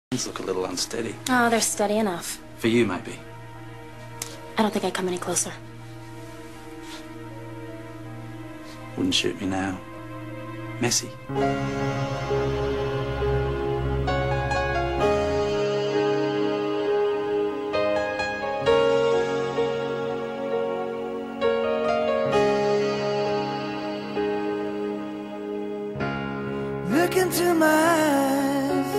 Hands look a little unsteady. Oh, they're steady enough. For you, maybe. I don't think I'd come any closer. Wouldn't shoot me now. Messy. Look into my eyes,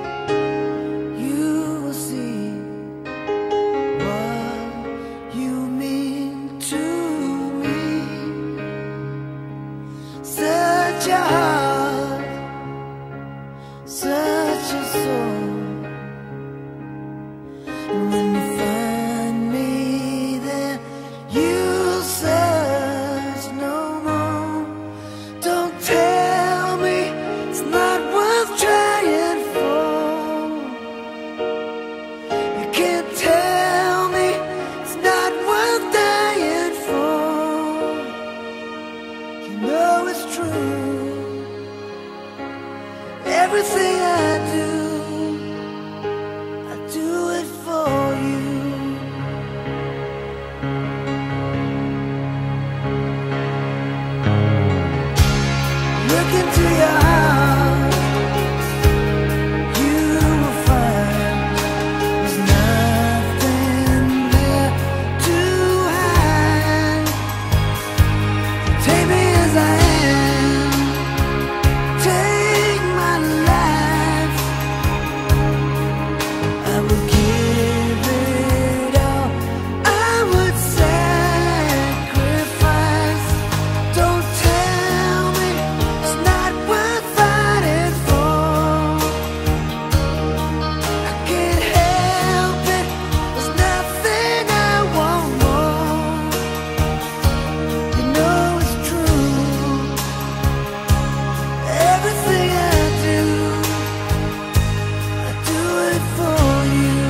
you will see what you mean to me. Such a heart, such a soul. And when you find me there, you'll search no more. Don't tell me it's not worth trying for. You can't tell me it's not worth dying for. You know it's true. Everything I do it for you. Look into your heart, you will find there's nothing there to hide. Take me as I am, take my life. I would give it all, I would sacrifice. Don't tell me it's not worth fighting for. I can't help it, there's nothing I want more. You know it's true. Everything I do it for you.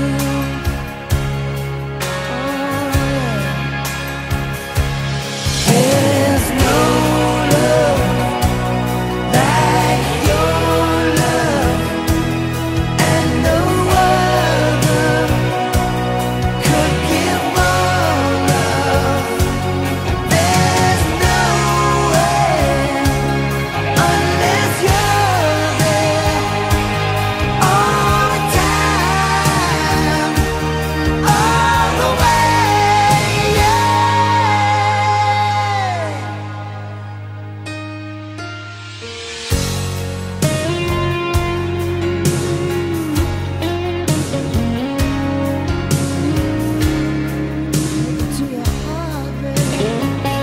There's no love like your love, and no other could give more love. There's no way unless you're there all the time, all the way, yeah. To your heart, baby.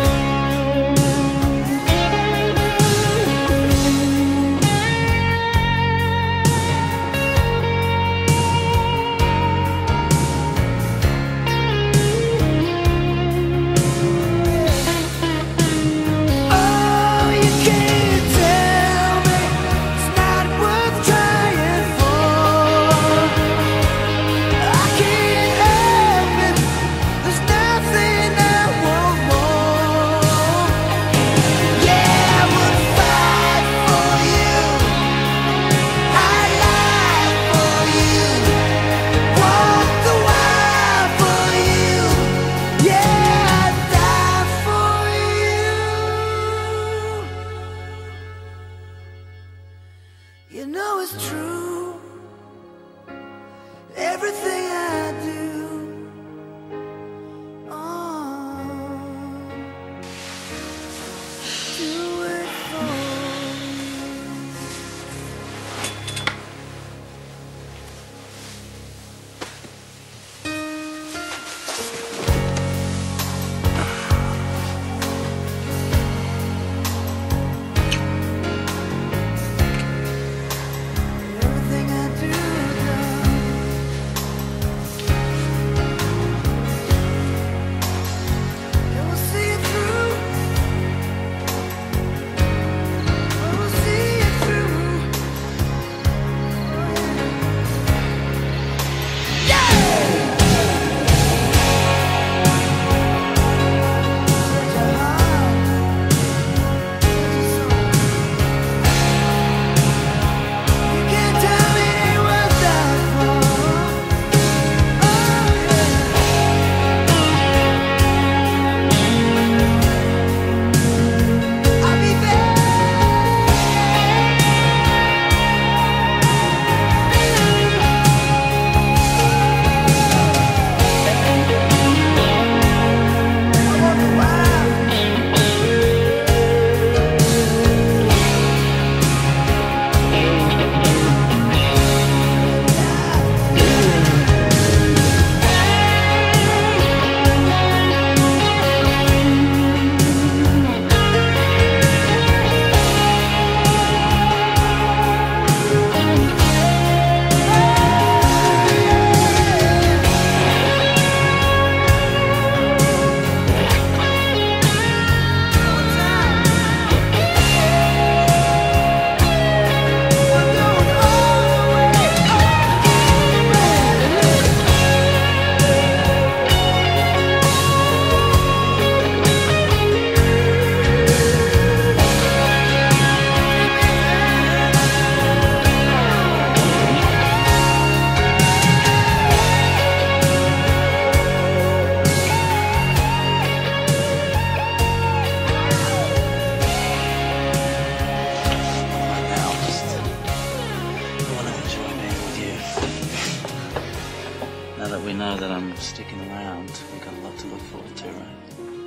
Oh, you can't tell me it's not worth trying for. I can't help it, there's nothing I want more. Yeah, I would fight for you, I'd lie for you, walk the wild for you. Yeah, I'd die for you. You know it's true. Everything I do, do it for you. Everything I do, around, we've got a lot to look forward to, right?